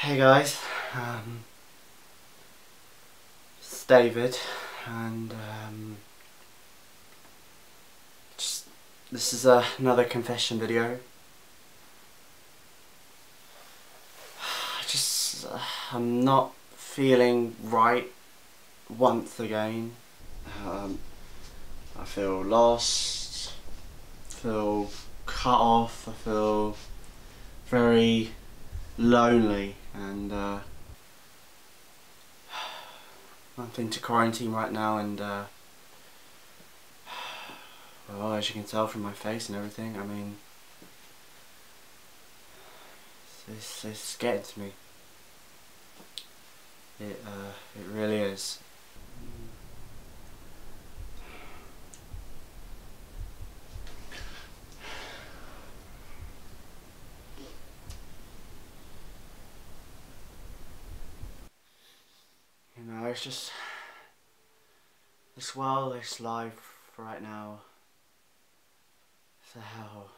Hey guys, it's David, and this is another confession video. I'm not feeling right once again. I feel lost, I feel cut off, I feel very lonely, and I'm into quarantine right now, and well, as you can tell from my face and everything, I mean, it's getting to me. It really is. You know, it's just this world, this life right now. It's a hell.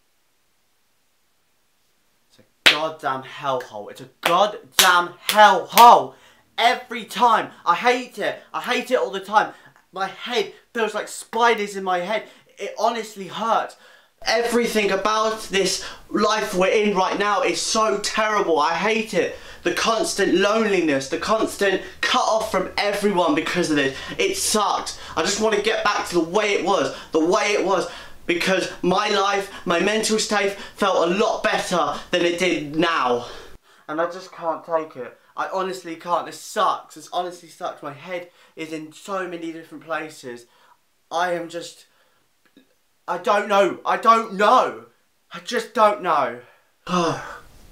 It's a goddamn hellhole. It's a goddamn hellhole. Every time. I hate it. I hate it all the time. My head feels like spiders in my head. It honestly hurts. Everything about this life we're in right now is so terrible. I hate it. The constant loneliness, the constant cut off from everyone because of this. It sucks. I just want to get back to the way it was, because my life, my mental state felt a lot better than it did now. And I just can't take it. I honestly can't. This sucks. This honestly sucks. My head is in so many different places. I am just... I don't know. I don't know. I just don't know. I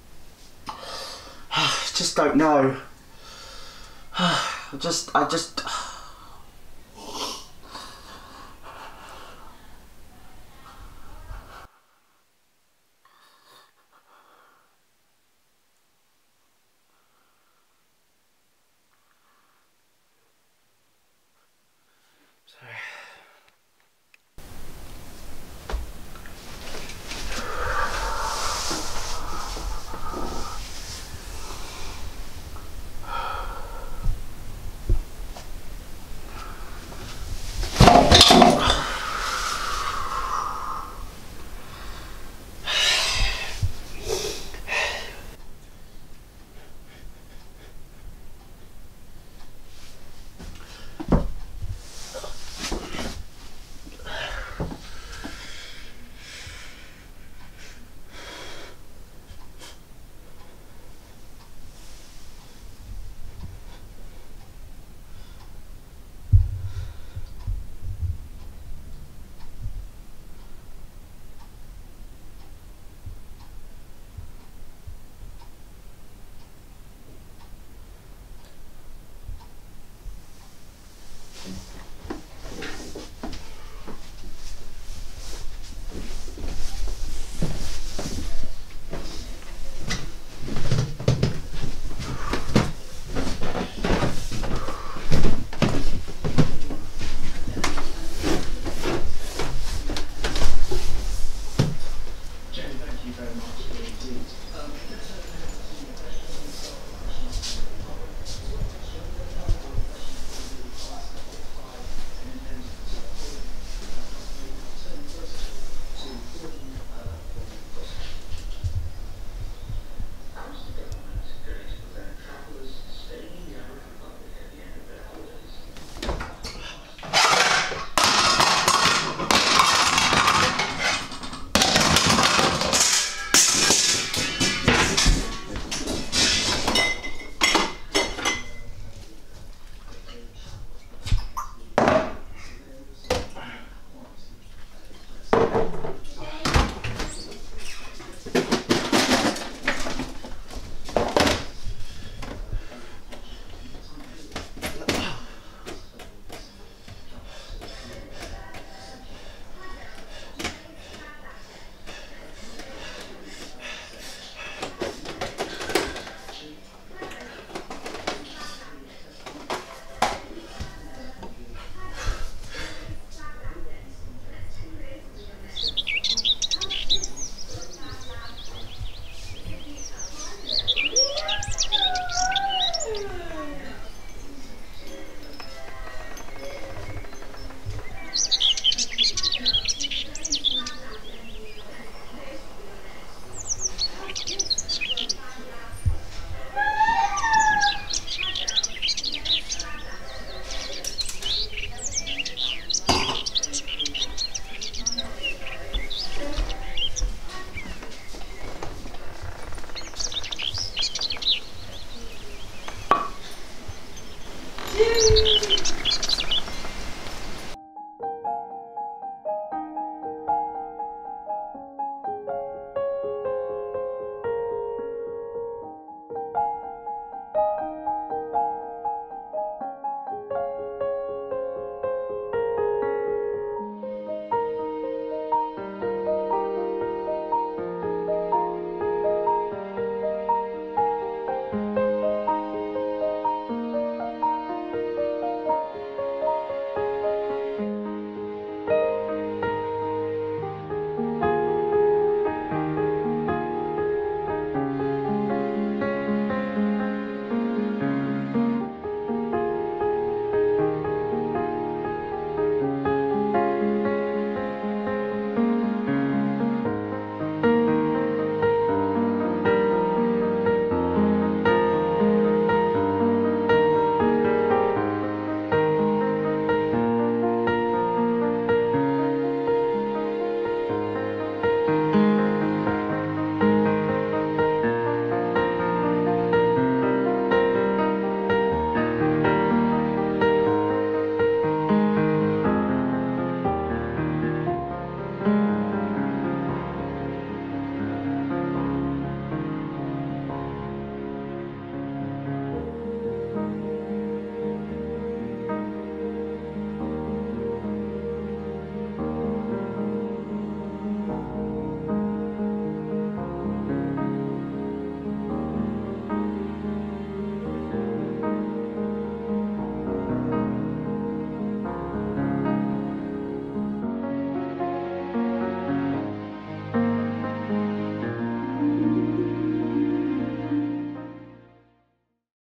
just don't know. I just... Sorry.